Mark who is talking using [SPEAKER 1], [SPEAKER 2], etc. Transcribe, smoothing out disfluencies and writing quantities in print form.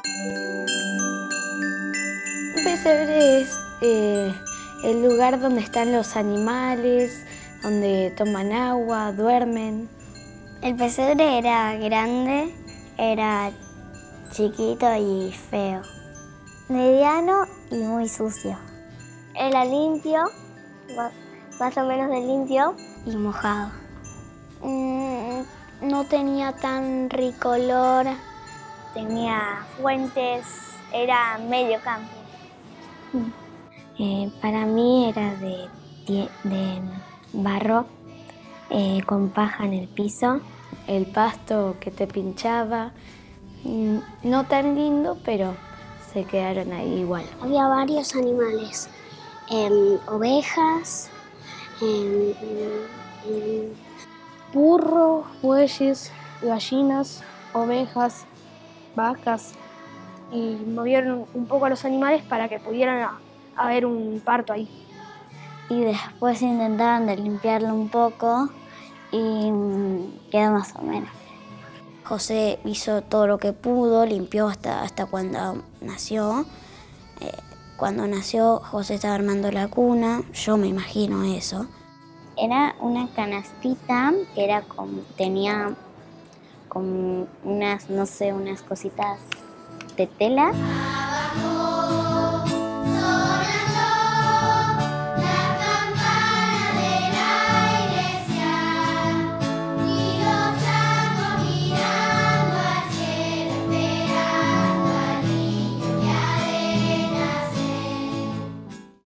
[SPEAKER 1] Un pesebre es el lugar donde están los animales, donde toman agua, duermen.
[SPEAKER 2] El pesebre era grande, era chiquito y feo. Mediano y muy sucio. Era limpio, más o menos de limpio. Y mojado. No tenía tan rico olor. Tenía fuentes, era medio campo. Para mí era de barro, con paja en el piso.
[SPEAKER 1] El pasto que te pinchaba, no tan lindo, pero se quedaron ahí igual.
[SPEAKER 2] Había varios animales, ovejas,
[SPEAKER 3] burros, bueyes, gallinas, ovejas, vacas. Y movieron un poco a los animales para que pudieran haber un parto ahí.
[SPEAKER 2] Y después intentaron de limpiarlo un poco y quedó más o menos. José hizo todo lo que pudo, limpió hasta cuando nació. Cuando nació, José estaba armando la cuna, yo me imagino eso. Era una canastita que era tenía como unas, no sé, unas cositas de tela.